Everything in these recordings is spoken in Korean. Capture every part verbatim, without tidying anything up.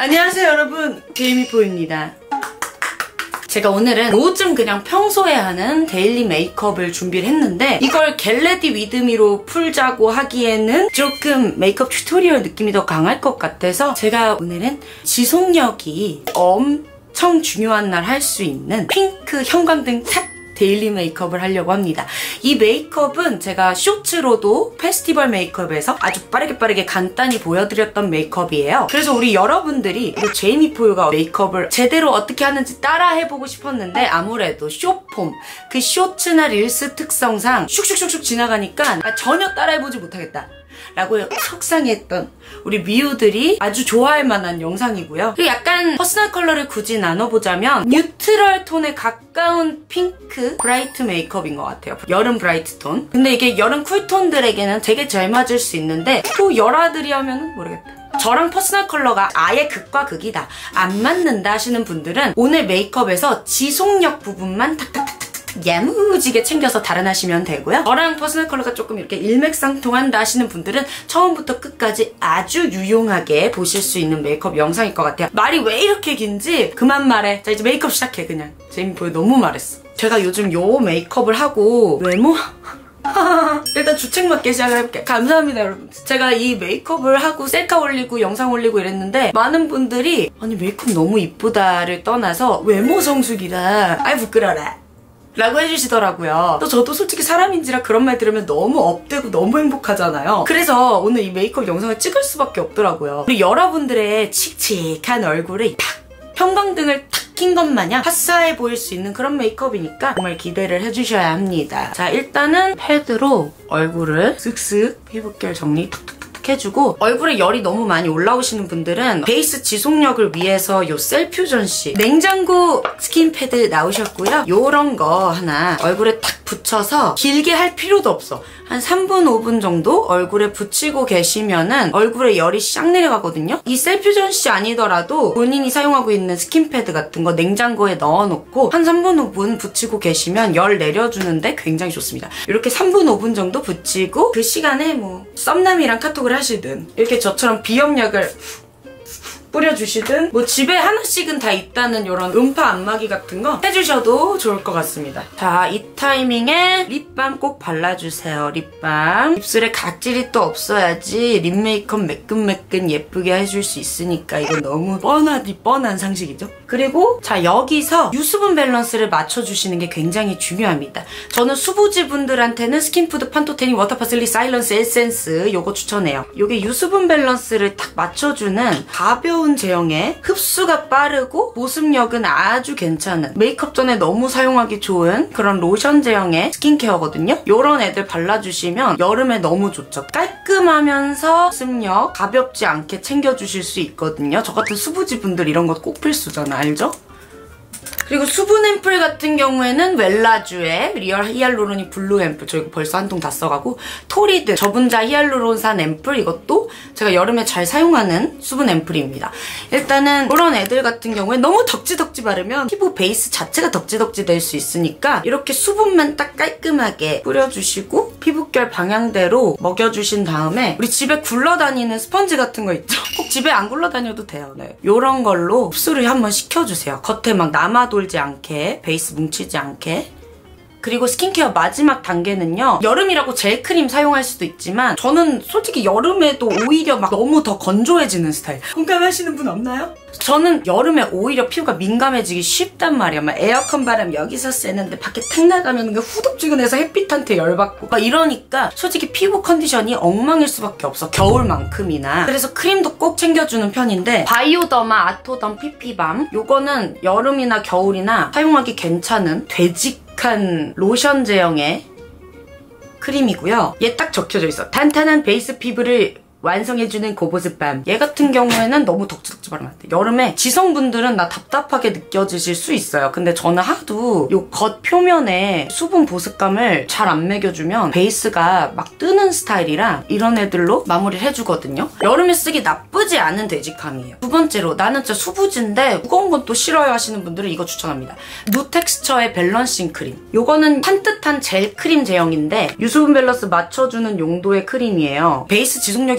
안녕하세요 여러분, 제이미포입니다. 제가 오늘은 요즘 그냥 평소에 하는 데일리 메이크업을 준비를 했는데 이걸 겟레디 위드미로 풀자고 하기에는 조금 메이크업 튜토리얼 느낌이 더 강할 것 같아서 제가 오늘은 지속력이 엄청 중요한 날 할 수 있는 핑크 형광등 탁 데일리 메이크업을 하려고 합니다. 이 메이크업은 제가 쇼츠로도 페스티벌 메이크업에서 아주 빠르게 빠르게 간단히 보여드렸던 메이크업이에요. 그래서 우리 여러분들이 우리 제이미포유가 메이크업을 제대로 어떻게 하는지 따라 해보고 싶었는데 아무래도 쇼폼, 그 쇼츠나 릴스 특성상 슉슉슉슉 지나가니까 아, 전혀 따라해보지 못하겠다 라고 속상했던 우리 미우들이 아주 좋아할 만한 영상이고요. 그리고 약간 퍼스널 컬러를 굳이 나눠보자면 뉴트럴 톤에 가까운 핑크 브라이트 메이크업인 것 같아요. 여름 브라이트 톤. 근데 이게 여름 쿨톤들에게는 되게 잘 맞을 수 있는데 또 열아들이 하면은 모르겠다. 저랑 퍼스널 컬러가 아예 극과 극이다, 안 맞는다 하시는 분들은 오늘 메이크업에서 지속력 부분만 탁탁탁 야무지게 챙겨서 달아나시면 되고요. 저랑 퍼스널 컬러가 조금 이렇게 일맥상통한다 하시는 분들은 처음부터 끝까지 아주 유용하게 보실 수 있는 메이크업 영상일 것 같아요. 말이 왜 이렇게 긴지 그만 말해. 자, 이제 메이크업 시작해. 그냥 제이미포유 너무 말했어. 제가 요즘 요 메이크업을 하고 외모 일단 주책 맞게 시작을 해볼게요. 감사합니다 여러분. 제가 이 메이크업을 하고 셀카 올리고 영상 올리고 이랬는데 많은 분들이 아니 메이크업 너무 이쁘다를 떠나서 외모 성숙이다, 아이 부끄러라 라고 해주시더라고요. 또 저도 솔직히 사람인지라 그런 말 들으면 너무 업되고 너무 행복하잖아요. 그래서 오늘 이 메이크업 영상을 찍을 수밖에 없더라고요. 우리 여러분들의 칙칙한 얼굴에 탁 형광등을 탁 킨 것 마냥 화사해 보일 수 있는 그런 메이크업이니까 정말 기대를 해주셔야 합니다. 자, 일단은 패드로 얼굴을 쓱쓱 피부결 정리 탁탁 해주고, 얼굴에 열이 너무 많이 올라오시는 분들은 베이스 지속력을 위해서 요 셀퓨전시 냉장고 스킨 패드 나오셨고요. 요런 거 하나 얼굴에 탁 붙여서 길게 할 필요도 없어. 한 삼 분, 오 분 정도 얼굴에 붙이고 계시면은 얼굴에 열이 싹 내려가거든요. 이 셀퓨전시 아니더라도 본인이 사용하고 있는 스킨 패드 같은 거 냉장고에 넣어놓고 한 삼 분, 오 분 붙이고 계시면 열 내려주는데 굉장히 좋습니다. 이렇게 삼 분, 오 분 정도 붙이고 그 시간에 뭐 썸남이랑 카톡을 하시든 이렇게 저처럼 비염약을 뿌려주시든 뭐 집에 하나씩은 다 있다는 이런 음파 안마기 같은 거 해주셔도 좋을 것 같습니다. 자, 이 타이밍에 립밤 꼭 발라주세요. 립밤. 입술에 각질이 또 없어야지 립 메이크업 매끈매끈 예쁘게 해줄 수 있으니까 이건 너무 뻔하디 뻔한 상식이죠. 그리고 자, 여기서 유수분 밸런스를 맞춰주시는 게 굉장히 중요합니다. 저는 수부지 분들한테는 스킨푸드 판토테닉 워터파슬리 사일런스 에센스 요거 추천해요. 요게 유수분 밸런스를 딱 맞춰주는 가벼운 제형에 흡수가 빠르고 보습력은 아주 괜찮은 메이크업 전에 너무 사용하기 좋은 그런 로션 제형의 스킨케어거든요. 요런 애들 발라주시면 여름에 너무 좋죠. 깔끔하면서 보습력 가볍지 않게 챙겨주실 수 있거든요. 저 같은 수부지 분들 이런 거 꼭 필수잖아, 알죠? 그리고 수분 앰플 같은 경우에는 웰라쥬의 리얼 히알루로닉 블루 앰플, 저 이거 벌써 한 통 다 써가고, 토리드 저분자 히알루론산 앰플, 이것도 제가 여름에 잘 사용하는 수분 앰플입니다. 일단은 이런 애들 같은 경우에 너무 덕지덕지 바르면 피부 베이스 자체가 덕지덕지 될 수 있으니까 이렇게 수분만 딱 깔끔하게 뿌려주시고 피부결 방향대로 먹여주신 다음에 우리 집에 굴러다니는 스펀지 같은 거 있죠? 꼭 집에 안 굴러다녀도 돼요. 네. 이런 걸로 흡수를 한번 시켜주세요. 겉에 막 남아도 돌지 않게, 베이스 뭉치지 않게. 그리고 스킨케어 마지막 단계는요, 여름이라고 젤크림 사용할 수도 있지만 저는 솔직히 여름에도 오히려 막 너무 더 건조해지는 스타일. 공감하시는 분 없나요? 저는 여름에 오히려 피부가 민감해지기 쉽단 말이야. 막 에어컨 바람 여기서 쐬는데 밖에 탁 나가면 후덥지근해서 햇빛한테 열받고 막 이러니까 솔직히 피부 컨디션이 엉망일 수밖에 없어, 겨울만큼이나. 그래서 크림도 꼭 챙겨주는 편인데 바이오더마 아토덤 피피밤, 요거는 여름이나 겨울이나 사용하기 괜찮은 되직한 로션 제형의 크림이고요. 얘 딱 적혀져 있어. 탄탄한 베이스 피부를 완성해주는 고보습밤. 얘 같은 경우에는 너무 덕지덕지 바르면 안 돼. 여름에 지성분들은 나 답답하게 느껴지실 수 있어요. 근데 저는 하도 요 겉 표면에 수분 보습감을 잘 안 매겨주면 베이스가 막 뜨는 스타일이라 이런 애들로 마무리를 해주거든요. 여름에 쓰기 나쁘지 않은 되직함이에요. 두 번째로 나는 진짜 수부지인데 무거운 건 또 싫어요 하시는 분들은 이거 추천합니다. 누텍스처의 밸런싱 크림. 요거는 산뜻한 젤 크림 제형인데 유수분 밸런스 맞춰주는 용도의 크림이에요. 베이스 지속력이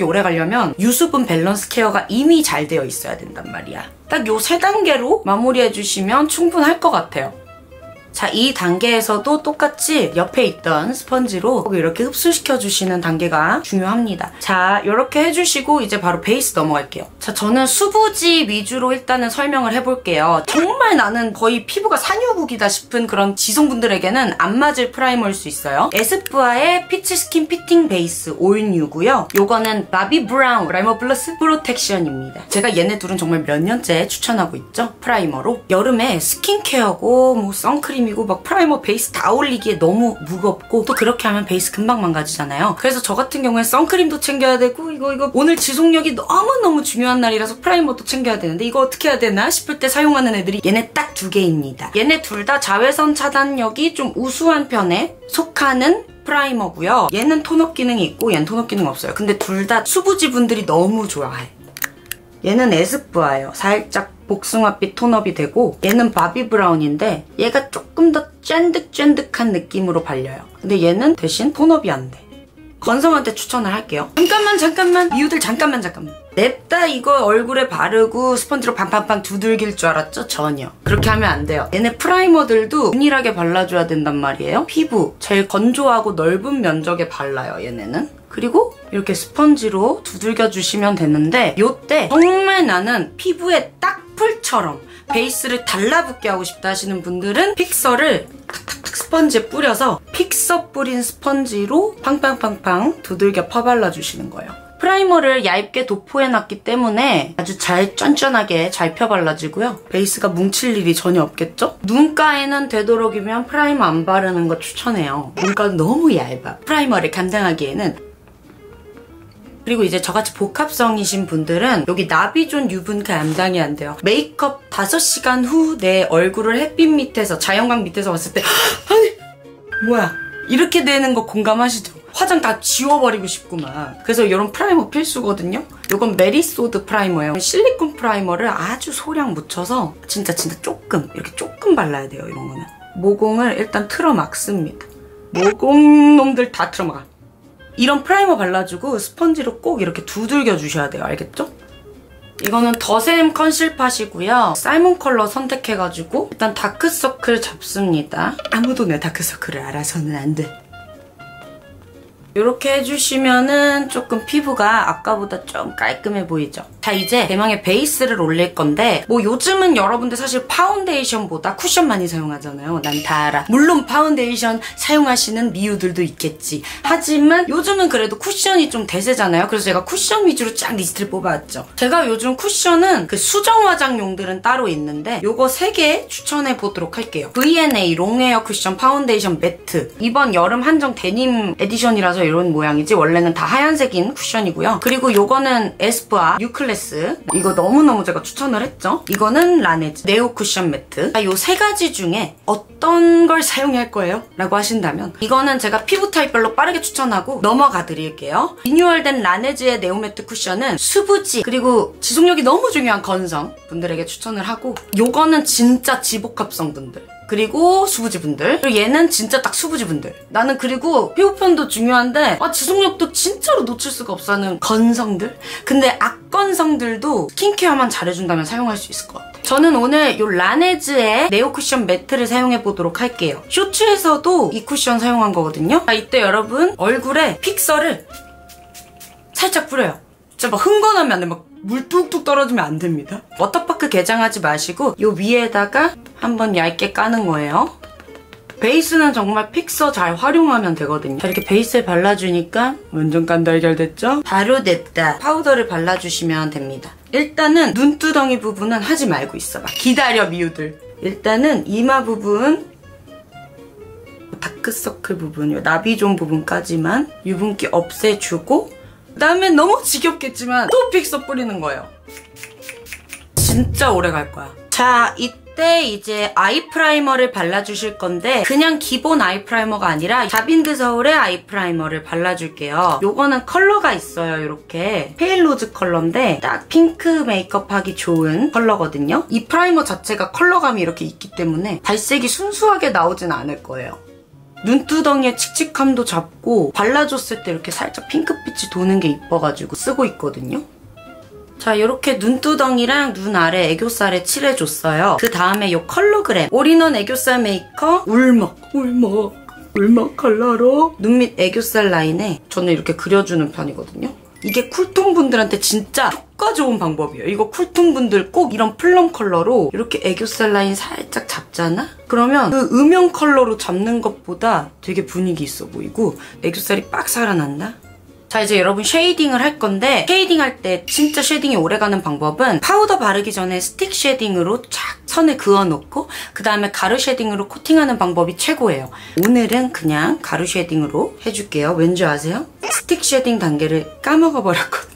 오래 가려면 유수분 밸런스 케어가 이미 잘 되어 있어야 된단 말이야. 딱 요 세 단계로 마무리해주시면 충분할 것 같아요. 자, 이 단계에서도 똑같이 옆에 있던 스펀지로 이렇게 흡수시켜주시는 단계가 중요합니다. 자, 이렇게 해주시고 이제 바로 베이스 넘어갈게요. 자, 저는 수부지 위주로 일단은 설명을 해볼게요. 정말 나는 거의 피부가 산유국이다 싶은 그런 지성분들에게는 안 맞을 프라이머일 수 있어요. 에스쁘아의 피치 스킨 피팅 베이스 올뉴고요. 요거는 바비 브라운 프라이머 플러스 프로텍션입니다. 제가 얘네 둘은 정말 몇 년째 추천하고 있죠. 프라이머로. 여름에 스킨케어고 뭐 선크림 이고 막 프라이머 베이스 다 올리기에 너무 무겁고 또 그렇게 하면 베이스 금방 망가지잖아요. 그래서 저 같은 경우에 선크림도 챙겨야 되고 이거 이거 오늘 지속력이 너무너무 중요한 날이라서 프라이머도 챙겨야 되는데 이거 어떻게 해야 되나 싶을 때 사용하는 애들이 얘네 딱 두 개입니다. 얘네 둘 다 자외선 차단력이 좀 우수한 편에 속하는 프라이머고요. 얘는 톤업 기능이 있고 얘는 톤업 기능 없어요. 근데 둘 다 수부지 분들이 너무 좋아해. 얘는 에스쁘아예요. 살짝 복숭아빛 톤업이 되고 얘는 바비 브라운인데 얘가 조금 더 쫀득쫀득한 느낌으로 발려요. 근데 얘는 대신 톤업이 안 돼. 건성한테 추천을 할게요. 잠깐만 잠깐만 미우들 잠깐만 잠깐만 냅다 이거 얼굴에 바르고 스펀지로 팡팡팡 두들길 줄 알았죠? 전혀. 그렇게 하면 안 돼요. 얘네 프라이머들도 균일하게 발라줘야 된단 말이에요. 피부 제일 건조하고 넓은 면적에 발라요, 얘네는. 그리고 이렇게 스펀지로 두들겨 주시면 되는데 요때 정말 나는 피부에 딱 풀처럼 베이스를 달라붙게 하고 싶다 하시는 분들은 픽서를 탁탁탁 스펀지에 뿌려서 픽서 뿌린 스펀지로 팡팡팡팡 두들겨 퍼발라주시는 거예요. 프라이머를 얇게 도포해놨기 때문에 아주 잘 쫀쫀하게 잘 펴발라지고요. 베이스가 뭉칠 일이 전혀 없겠죠? 눈가에는 되도록이면 프라이머 안 바르는 거 추천해요. 눈가는 너무 얇아. 프라이머를 감당하기에는. 그리고 이제 저같이 복합성이신 분들은 여기 나비존 유분 감당이 안 돼요. 메이크업 다섯 시간 후 내 얼굴을 햇빛 밑에서 자연광 밑에서 봤을 때 아니 뭐야 이렇게 되는 거 공감하시죠? 화장 다 지워버리고 싶구만. 그래서 이런 프라이머 필수거든요. 이건 메리소드 프라이머예요. 실리콘 프라이머를 아주 소량 묻혀서 진짜 진짜 조금 이렇게 조금 발라야 돼요. 이런 거는 모공을 일단 틀어 막습니다. 모공 놈들 다 틀어 막아. 이런 프라이머 발라주고 스펀지로 꼭 이렇게 두들겨 주셔야 돼요. 알겠죠? 이거는 더샘 컨실팟이고요. 사이몬 컬러 선택해가지고 일단 다크서클 잡습니다. 아무도 내 다크서클을 알아서는 안 돼. 이렇게 해주시면은 조금 피부가 아까보다 좀 깔끔해 보이죠? 자, 이제 대망의 베이스를 올릴 건데 뭐 요즘은 여러분들 사실 파운데이션보다 쿠션 많이 사용하잖아요. 난 다 알아. 물론 파운데이션 사용하시는 미우들도 있겠지. 하지만 요즘은 그래도 쿠션이 좀 대세잖아요. 그래서 제가 쿠션 위주로 쫙 리스트를 뽑아왔죠. 제가 요즘 쿠션은 그 수정 화장용들은 따로 있는데 요거 세 개 추천해 보도록 할게요. 브이엔에이 롱웨어 쿠션 파운데이션 매트. 이번 여름 한정 데님 에디션이라서 이런 모양이지 원래는 다 하얀색인 쿠션이고요. 그리고 요거는 에스쁘아 뉴클래스. 이거 너무너무 제가 추천을 했죠. 이거는 라네즈 네오 쿠션 매트. 요 세 가지 중에 어떤 걸 사용할 거예요? 라고 하신다면 이거는 제가 피부 타입별로 빠르게 추천하고 넘어가 드릴게요. 리뉴얼된 라네즈의 네오 매트 쿠션은 수부지 그리고 지속력이 너무 중요한 건성 분들에게 추천을 하고 요거는 진짜 지복합성 분들 그리고 수부지 분들 그리고 얘는 진짜 딱 수부지 분들 나는 그리고 피부편도 중요한데 아 지속력도 진짜로 놓칠 수가 없어하는 건성들 근데 악건성들도 스킨케어만 잘해준다면 사용할 수 있을 것 같아요. 저는 오늘 이 라네즈의 네오 쿠션 매트를 사용해보도록 할게요. 쇼츠에서도 이 쿠션 사용한 거거든요. 자, 이때 여러분 얼굴에 픽서를 살짝 뿌려요. 진짜 막 흥건하면 안 돼. 막 물 뚝뚝 떨어지면 안 됩니다. 워터파크 개장하지 마시고 이 위에다가 한번 얇게 까는 거예요. 베이스는 정말 픽서 잘 활용하면 되거든요. 자, 이렇게 베이스를 발라주니까 완전 깐달걀 됐죠? 바로 됐다. 파우더를 발라주시면 됩니다. 일단은 눈두덩이 부분은 하지 말고 있어봐. 기다려 미우들. 일단은 이마 부분 다크서클 부분이요. 나비존 부분까지만 유분기 없애주고 그 다음에 너무 지겹겠지만 또 픽서 뿌리는 거예요. 진짜 오래 갈 거야. 자, 이때 이제 아이 프라이머를 발라주실 건데 그냥 기본 아이 프라이머가 아니라 자빈드 서울의 아이 프라이머를 발라줄게요. 요거는 컬러가 있어요. 이렇게 페일로즈 컬러인데 딱 핑크 메이크업 하기 좋은 컬러거든요. 이 프라이머 자체가 컬러감이 이렇게 있기 때문에 발색이 순수하게 나오진 않을 거예요. 눈두덩이의 칙칙함도 잡고 발라줬을 때 이렇게 살짝 핑크빛이 도는 게 이뻐가지고 쓰고 있거든요. 자, 이렇게 눈두덩이랑 눈 아래 애교살에 칠해줬어요. 그 다음에 이 컬러그램 올인원 애교살 메이커 울먹 울먹 울먹 컬러로 눈 밑 애교살 라인에 저는 이렇게 그려주는 편이거든요. 이게 쿨톤 분들한테 진짜 효과 좋은 방법이에요. 이거 쿨톤 분들 꼭 이런 플럼 컬러로 이렇게 애교살 라인 살짝 잡잖아? 그러면 그 음영 컬러로 잡는 것보다 되게 분위기 있어 보이고 애교살이 빡 살아난다? 자, 이제 여러분 쉐이딩을 할 건데 쉐이딩 할 때 진짜 쉐이딩이 오래가는 방법은 파우더 바르기 전에 스틱 쉐이딩으로 쫙 선을 그어놓고 그 다음에 가루 쉐이딩으로 코팅하는 방법이 최고예요. 오늘은 그냥 가루 쉐이딩으로 해줄게요. 왠지 아세요? 스틱 쉐이딩 단계를 까먹어버렸거든.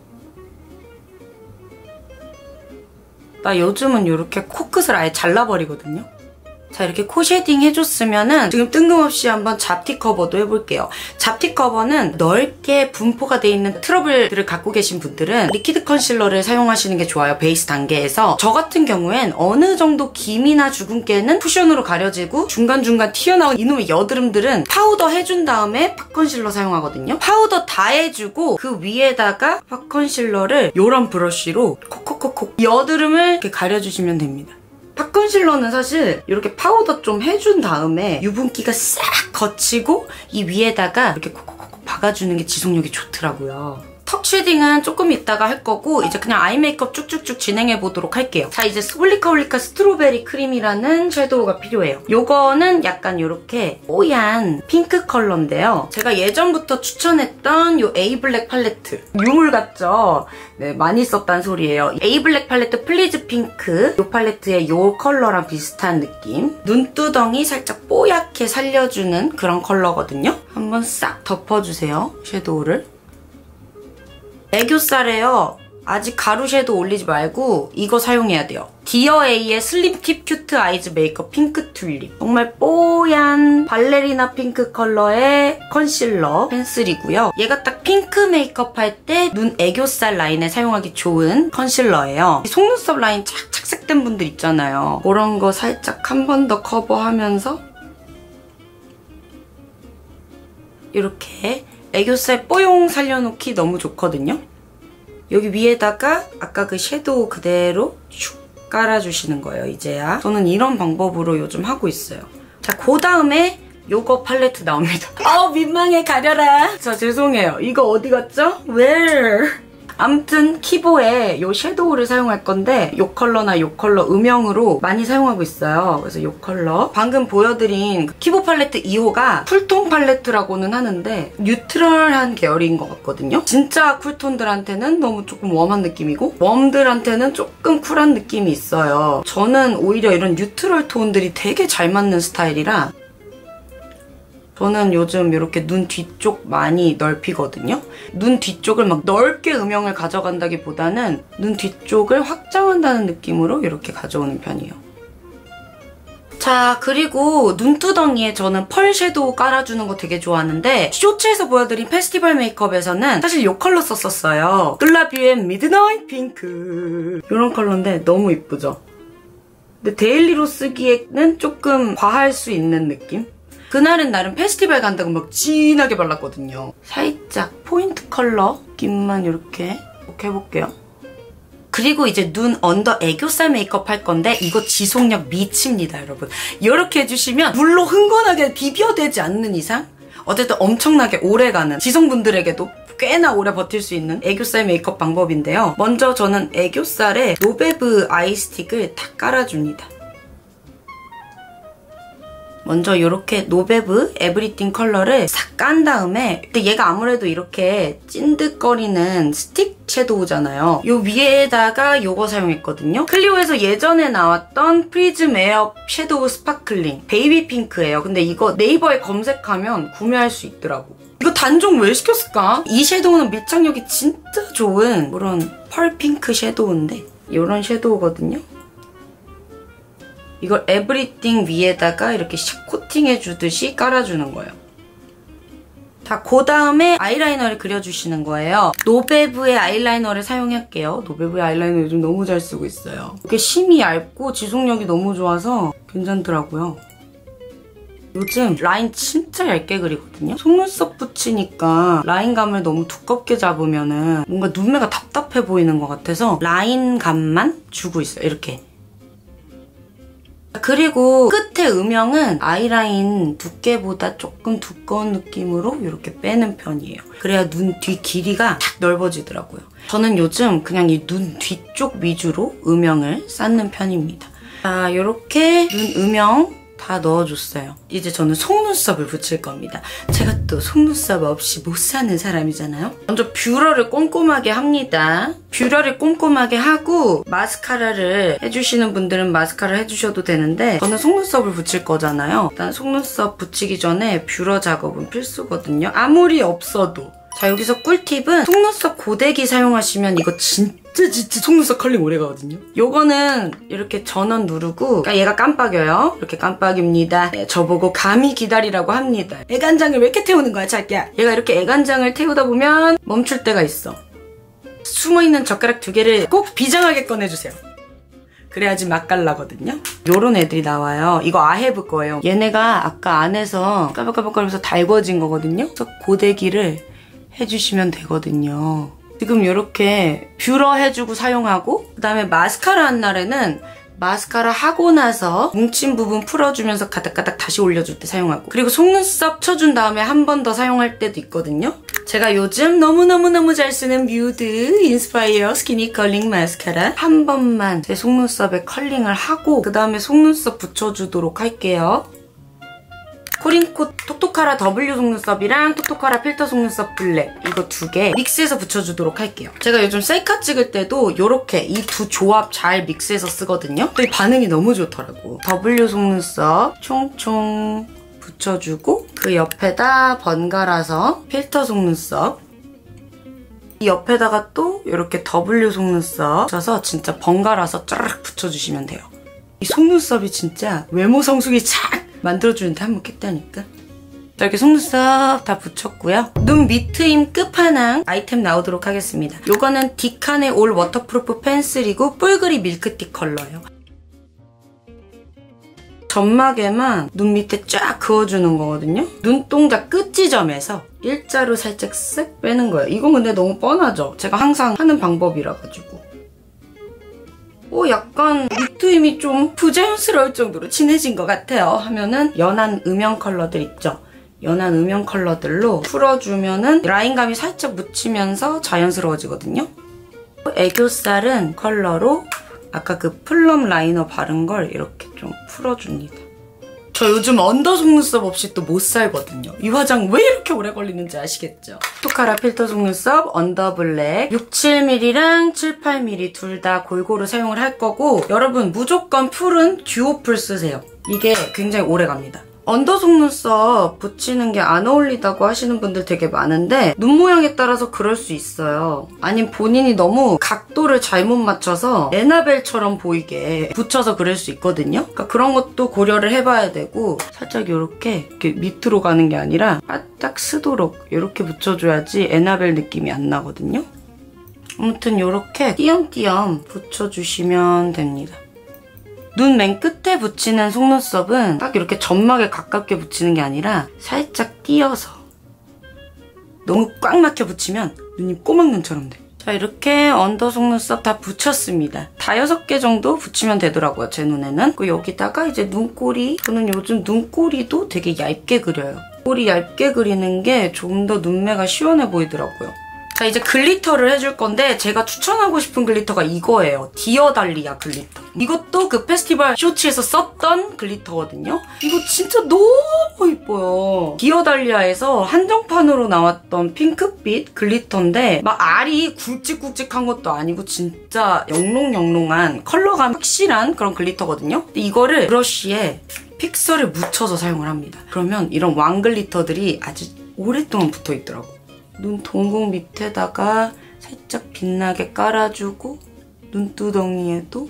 나 요즘은 이렇게 코끝을 아예 잘라버리거든요. 자, 이렇게 코 쉐딩 해줬으면은 지금 뜬금없이 한번 잡티 커버도 해볼게요. 잡티 커버는 넓게 분포가 돼 있는 트러블들을 갖고 계신 분들은 리퀴드 컨실러를 사용하시는 게 좋아요. 베이스 단계에서. 저 같은 경우엔 어느 정도 기미나 주근깨는 쿠션으로 가려지고 중간중간 튀어나온 이놈의 여드름들은 파우더 해준 다음에 팍 컨실러 사용하거든요. 파우더 다 해주고 그 위에다가 팍 컨실러를 요런 브러쉬로 콕콕콕콕 여드름을 이렇게 가려주시면 됩니다. 팍 컨실러는 사실 이렇게 파우더 좀 해준 다음에 유분기가 싹 거치고 이 위에다가 이렇게 콕콕콕 박아주는 게 지속력이 좋더라고요. 턱 쉐딩은 조금 이따가 할 거고 이제 그냥 아이 메이크업 쭉쭉쭉 진행해 보도록 할게요. 자, 이제 홀리카 홀리카 스트로베리 크림이라는 섀도우가 필요해요. 요거는 약간 이렇게 뽀얀 핑크 컬러인데요. 제가 예전부터 추천했던 요 에이블랙 팔레트. 유물 같죠? 네, 많이 썼단 소리예요. 에이블랙 팔레트 플리즈 핑크. 요 팔레트의 요 컬러랑 비슷한 느낌. 눈두덩이 살짝 뽀얗게 살려주는 그런 컬러거든요. 한번 싹 덮어주세요, 섀도우를. 애교살에요. 아직 가루 섀도우 올리지 말고 이거 사용해야 돼요. 디어에이의 슬림 팁 큐트 아이즈 메이크업 핑크 튤립. 정말 뽀얀 발레리나 핑크 컬러의 컨실러 펜슬이고요. 얘가 딱 핑크 메이크업 할 때 눈 애교살 라인에 사용하기 좋은 컨실러예요. 속눈썹 라인 착 착색된 분들 있잖아요. 그런 거 살짝 한 번 더 커버하면서 이렇게 애교살 뽀용 살려놓기 너무 좋거든요. 여기 위에다가 아까 그 섀도우 그대로 슉 깔아주시는 거예요, 이제야. 저는 이런 방법으로 요즘 하고 있어요. 자, 그 다음에 요거 팔레트 나옵니다. 아, 민망해, 가려라. 자, 죄송해요. 이거 어디 갔죠? Where? 아무튼 키보에 요 섀도우를 사용할 건데 요 컬러나 요 컬러 음영으로 많이 사용하고 있어요. 그래서 요 컬러. 방금 보여드린 키보 팔레트 이 호가 쿨톤 팔레트라고는 하는데 뉴트럴한 계열인 것 같거든요. 진짜 쿨톤들한테는 너무 조금 웜한 느낌이고 웜들한테는 조금 쿨한 느낌이 있어요. 저는 오히려 이런 뉴트럴 톤들이 되게 잘 맞는 스타일이라 저는 요즘 이렇게 눈 뒤쪽 많이 넓히거든요. 눈 뒤쪽을 막 넓게 음영을 가져간다기보다는 눈 뒤쪽을 확장한다는 느낌으로 이렇게 가져오는 편이에요. 자, 그리고 눈두덩이에 저는 펄 섀도우 깔아주는 거 되게 좋아하는데 쇼츠에서 보여드린 페스티벌 메이크업에서는 사실 이 컬러 썼었어요. 글라뷰의 미드나잇 핑크. 이런 컬러인데 너무 이쁘죠? 근데 데일리로 쓰기에는 조금 과할 수 있는 느낌? 그날은 나름 페스티벌 간다고 막 진하게 발랐거든요. 살짝 포인트 컬러 느낌만 이렇게 이렇게 해볼게요. 그리고 이제 눈 언더 애교살 메이크업 할 건데 이거 지속력 미칩니다, 여러분. 이렇게 해주시면 물로 흥건하게 비벼대지 않는 이상 어쨌든 엄청나게 오래가는 지성분들에게도 꽤나 오래 버틸 수 있는 애교살 메이크업 방법인데요. 먼저 저는 애교살에 노베브 아이스틱을 다 깔아줍니다. 먼저 이렇게 노베브 에브리띵 컬러를 싹 깐 다음에 근데 얘가 아무래도 이렇게 찐득거리는 스틱 섀도우잖아요. 요 위에다가 이거 사용했거든요. 클리오에서 예전에 나왔던 프리즘 에어 섀도우 스파클링 베이비 핑크예요. 근데 이거 네이버에 검색하면 구매할 수 있더라고. 이거 단종 왜 시켰을까? 이 섀도우는 밀착력이 진짜 좋은 그런 펄 핑크 섀도우인데 이런 섀도우거든요. 이걸 에브리띵 위에다가 이렇게 샥 코팅해주듯이 깔아주는 거예요. 자, 그 다음에 아이라이너를 그려주시는 거예요. 노베브의 아이라이너를 사용할게요. 노베브의 아이라이너 요즘 너무 잘 쓰고 있어요. 이게 심이 얇고 지속력이 너무 좋아서 괜찮더라고요. 요즘 라인 진짜 얇게 그리거든요. 속눈썹 붙이니까 라인감을 너무 두껍게 잡으면은 뭔가 눈매가 답답해 보이는 것 같아서 라인감만 주고 있어요. 이렇게. 그리고 끝에 음영은 아이라인 두께보다 조금 두꺼운 느낌으로 이렇게 빼는 편이에요. 그래야 눈 뒤 길이가 탁 넓어지더라고요. 저는 요즘 그냥 이 눈 뒤쪽 위주로 음영을 쌓는 편입니다. 자, 이렇게 눈 음영 다 넣어줬어요. 이제 저는 속눈썹을 붙일 겁니다. 제가 또 속눈썹 없이 못 사는 사람이잖아요. 먼저 뷰러를 꼼꼼하게 합니다. 뷰러를 꼼꼼하게 하고 마스카라를 해주시는 분들은 마스카라 해주셔도 되는데 저는 속눈썹을 붙일 거잖아요. 일단 속눈썹 붙이기 전에 뷰러 작업은 필수거든요. 아무리 없어도. 자, 여기서 꿀팁은 속눈썹 고데기 사용하시면 이거 진짜 진짜 속눈썹 컬링 오래 가거든요. 요거는 이렇게 전원 누르고 그러니까 얘가 깜빡여요. 이렇게 깜빡입니다. 네, 저보고 감히 기다리라고 합니다. 애간장을 왜 이렇게 태우는 거야 자기야. 얘가 이렇게 애간장을 태우다 보면 멈출 때가 있어. 숨어있는 젓가락 두 개를 꼭 비장하게 꺼내주세요. 그래야지 맛깔나거든요. 요런 애들이 나와요. 이거 아헤브 거예요. 얘네가 아까 안에서 까박까박거리면서 달궈진 거거든요. 그래서 고데기를 해주시면 되거든요. 지금 이렇게 뷰러 해주고 사용하고 그다음에 마스카라 한 날에는 마스카라 하고 나서 뭉친 부분 풀어주면서 가닥가닥 다시 올려줄 때 사용하고 그리고 속눈썹 쳐준 다음에 한 번 더 사용할 때도 있거든요. 제가 요즘 너무너무너무 잘 쓰는 뮤드 인스파이어 스키니 컬링 마스카라 한 번만 제 속눈썹에 컬링을 하고 그 다음에 속눈썹 붙여주도록 할게요. 코링코 톡톡하라 W 속눈썹이랑 톡톡하라 필터 속눈썹 블랙 이거 두 개 믹스해서 붙여주도록 할게요. 제가 요즘 셀카 찍을 때도 이렇게 이 두 조합 잘 믹스해서 쓰거든요. 근데 반응이 너무 좋더라고. W 속눈썹 총총 붙여주고 그 옆에다 번갈아서 필터 속눈썹 이 옆에다가 또 이렇게 W 속눈썹 붙여서 진짜 번갈아서 쫙 붙여주시면 돼요. 이 속눈썹이 진짜 외모 성숙이 착 만들어주는데 한번 깼다니까. 이렇게 속눈썹 다 붙였고요. 눈 밑트임 끝판왕 아이템 나오도록 하겠습니다. 이거는 디칸의 올 워터프루프 펜슬이고 뿔그리 밀크티 컬러예요. 점막에만 눈 밑에 쫙 그어주는 거거든요. 눈동자 끝 지점에서 일자로 살짝 쓱 빼는 거예요. 이건 근데 너무 뻔하죠? 제가 항상 하는 방법이라 가지고. 오, 약간 밑트임이 좀 부자연스러울 정도로 진해진 것 같아요 하면은 연한 음영 컬러들 있죠? 연한 음영 컬러들로 풀어주면은 라인감이 살짝 묻히면서 자연스러워지거든요. 애교살은 컬러로 아까 그 플럼 라이너 바른 걸 이렇게 좀 풀어줍니다. 저 요즘 언더 속눈썹 없이 또 못 살거든요. 이 화장 왜 이렇게 오래 걸리는지 아시겠죠? 톡톡하라 필터 속눈썹 언더 블랙 육, 칠 밀리미터랑 칠, 팔 밀리미터 둘 다 골고루 사용을 할 거고 여러분 무조건 풀은 듀오풀 쓰세요. 이게 굉장히 오래 갑니다. 언더 속눈썹 붙이는 게 안 어울리다고 하시는 분들 되게 많은데 눈 모양에 따라서 그럴 수 있어요. 아니면 본인이 너무 각도를 잘못 맞춰서 에나벨처럼 보이게 붙여서 그럴 수 있거든요. 그러니까 그런 것도 고려를 해봐야 되고 살짝 이렇게, 이렇게 밑으로 가는 게 아니라 바짝 쓰도록 이렇게 붙여줘야지 에나벨 느낌이 안 나거든요. 아무튼 이렇게 띄엄띄엄 붙여주시면 됩니다. 눈 맨 끝에 붙이는 속눈썹은 딱 이렇게 점막에 가깝게 붙이는 게 아니라 살짝 띄어서 너무 꽉 막혀 붙이면 눈이 꼬막눈처럼 돼. 자, 이렇게 언더 속눈썹 다 붙였습니다. 다 여섯 개 정도 붙이면 되더라고요, 제 눈에는. 그리고 여기다가 이제 눈꼬리. 저는 요즘 눈꼬리도 되게 얇게 그려요. 꼬리 얇게 그리는 게 좀 더 눈매가 시원해 보이더라고요. 자, 이제 글리터를 해줄 건데 제가 추천하고 싶은 글리터가 이거예요. 디어달리아 글리터. 이것도 그 페스티벌 쇼츠에서 썼던 글리터거든요. 이거 진짜 너무 예뻐요. 디어달리아에서 한정판으로 나왔던 핑크빛 글리터인데 막 알이 굵직굵직한 것도 아니고 진짜 영롱영롱한 컬러감 확실한 그런 글리터거든요. 근데 이거를 브러쉬에 픽서를 묻혀서 사용을 합니다. 그러면 이런 왕 글리터들이 아주 오랫동안 붙어있더라고요. 눈 동공 밑에다가 살짝 빛나게 깔아주고 눈두덩이에도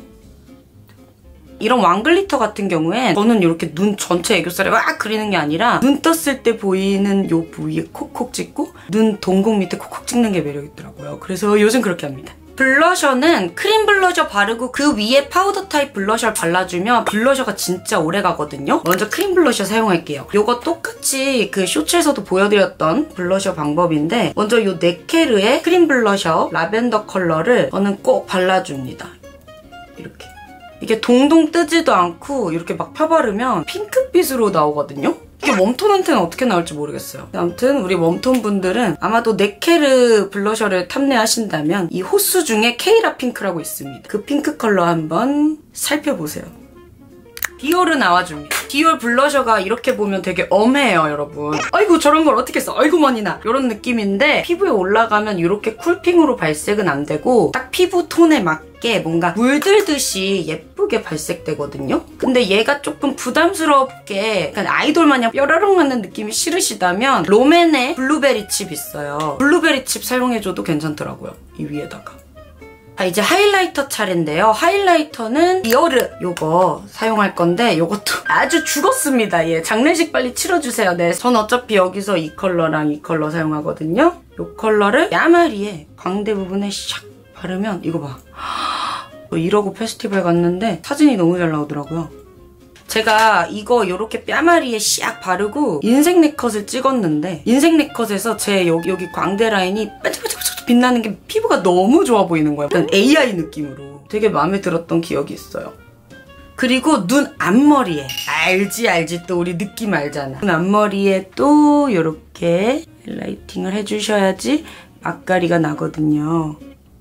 이런 왕글리터 같은 경우에 저는 이렇게 눈 전체 애교살에 막 그리는 게 아니라 눈 떴을 때 보이는 요 부위에 콕콕 찍고 눈 동공 밑에 콕콕 찍는 게 매력있더라고요. 그래서 요즘 그렇게 합니다. 블러셔는 크림 블러셔 바르고 그 위에 파우더 타입 블러셔를 발라주면 블러셔가 진짜 오래가거든요. 먼저 크림 블러셔 사용할게요. 이거 똑같이 그 쇼츠에서도 보여드렸던 블러셔 방법인데 먼저 이 네케르의 크림 블러셔 라벤더 컬러를 저는 꼭 발라줍니다. 이렇게. 이게 동동 뜨지도 않고 이렇게 막 펴바르면 핑크빛으로 나오거든요. 이게 웜톤한테는 어떻게 나올지 모르겠어요. 아무튼 우리 웜톤 분들은 아마도 네케르 블러셔를 탐내하신다면 이 호수 중에 케이라 핑크라고 있습니다. 그 핑크 컬러 한번 살펴보세요. 디올을 나와줍니다. 디올 블러셔가 이렇게 보면 되게 엄해요, 여러분. 아이고 저런 걸 어떻게 써? 아이고 머니나. 이런 느낌인데 피부에 올라가면 이렇게 쿨핑으로 발색은 안 되고 딱 피부 톤에 맞게 뭔가 물들듯이 예쁘게 발색되거든요. 근데 얘가 조금 부담스럽게 약간 아이돌 마냥 뾰로롱 하는 느낌이 싫으시다면 롬앤의 블루베리 칩 있어요. 블루베리 칩 사용해줘도 괜찮더라고요. 이 위에다가. 자, 이제 하이라이터 차례인데요. 하이라이터는 디오르 요거 사용할 건데 요것도 아주 죽었습니다. 예, 장례식 빨리 치러주세요. 네, 전 어차피 여기서 이 컬러랑 이 컬러 사용하거든요. 요 컬러를 야마리에 광대 부분에 샥 바르면 이거 봐. 이러고 페스티벌 갔는데 사진이 너무 잘 나오더라고요. 제가 이거 이렇게 뺨아리에 샥 바르고 인생 네컷을 찍었는데 인생 네컷에서 제 여기, 여기 광대 라인이 반짝반짝 빛나는 게 피부가 너무 좋아 보이는 거예요. 약간 에이아이 느낌으로. 되게 마음에 들었던 기억이 있어요. 그리고 눈 앞머리에 알지 알지 또 우리 느낌 알잖아. 눈 앞머리에 또 이렇게 하이라이팅을 해주셔야지 맛가리가 나거든요.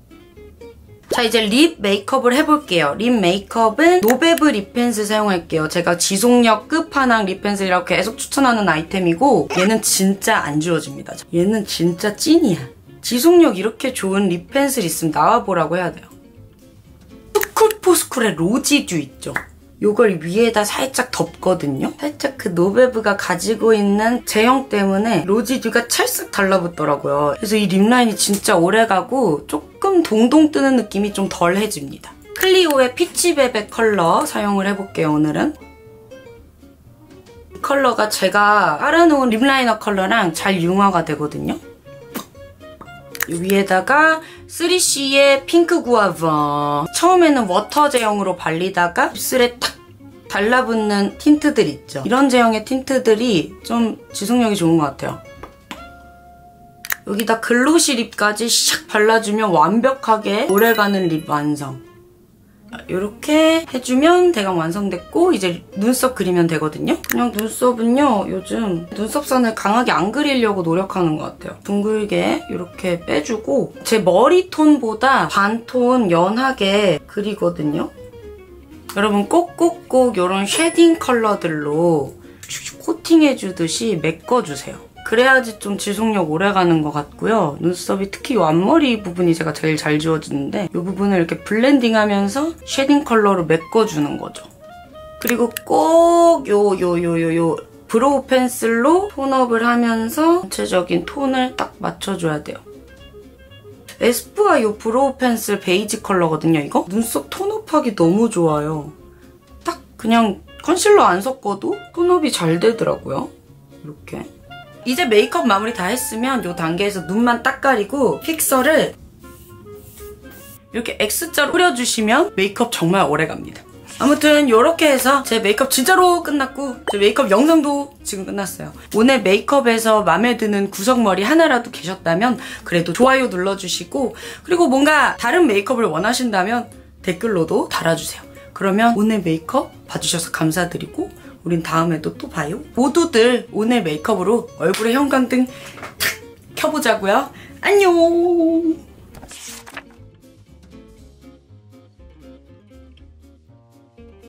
자, 이제 립 메이크업을 해볼게요. 립 메이크업은 노베브 립 펜슬 사용할게요. 제가 지속력 끝판왕 립 펜슬이라고 계속 추천하는 아이템이고 얘는 진짜 안 지워집니다. 얘는 진짜 찐이야. 지속력 이렇게 좋은 립 펜슬 있으면 나와보라고 해야 돼요. 스쿨포스쿨의 로지듀 있죠? 요걸 위에다 살짝 덮거든요? 살짝 그 노베브가 가지고 있는 제형 때문에 로지듀가 찰싹 달라붙더라고요. 그래서 이 립라인이 진짜 오래가고 조금 동동 뜨는 느낌이 좀 덜해집니다. 클리오의 피치베베 컬러 사용을 해볼게요, 오늘은. 이 컬러가 제가 깔아놓은 립라이너 컬러랑 잘 융화가 되거든요? 위에다가 쓰리씨의 핑크 구아버. 처음에는 워터 제형으로 발리다가 입술에 탁 달라붙는 틴트들 있죠. 이런 제형의 틴트들이 좀 지속력이 좋은 것 같아요. 여기다 글로시 립까지 샥 발라주면 완벽하게 오래가는 립 완성. 이렇게 해주면 대강 완성됐고 이제 눈썹 그리면 되거든요. 그냥 눈썹은요 요즘 눈썹선을 강하게 안 그리려고 노력하는 것 같아요. 둥글게 이렇게 빼주고 제 머리톤보다 반톤 연하게 그리거든요. 여러분 꼭꼭꼭 이런 쉐딩 컬러들로 코팅해주듯이 메꿔주세요. 그래야지 좀 지속력 오래가는 것 같고요. 눈썹이 특히 이 앞머리 부분이 제가 제일 잘 지워지는데 이 부분을 이렇게 블렌딩하면서 쉐딩 컬러로 메꿔주는 거죠. 그리고 꼭 요 요 요 요 요 브로우 펜슬로 톤업을 하면서 전체적인 톤을 딱 맞춰줘야 돼요. 에스쁘아 이 브로우 펜슬 베이지 컬러거든요, 이거? 눈썹 톤업하기 너무 좋아요. 딱 그냥 컨실러 안 섞어도 톤업이 잘 되더라고요. 이렇게. 이제 메이크업 마무리 다 했으면 이 단계에서 눈만 딱 가리고 픽서를 이렇게 X자로 뿌려주시면 메이크업 정말 오래갑니다. 아무튼 이렇게 해서 제 메이크업 진짜로 끝났고 제 메이크업 영상도 지금 끝났어요. 오늘 메이크업에서 마음에 드는 구석머리 하나라도 계셨다면 그래도 좋아요 눌러주시고 그리고 뭔가 다른 메이크업을 원하신다면 댓글로도 달아주세요. 그러면 오늘 메이크업 봐주셔서 감사드리고 우린 다음에도 또 봐요. 모두들 오늘 메이크업으로 얼굴에 형광등 탁 켜보자고요. 안녕.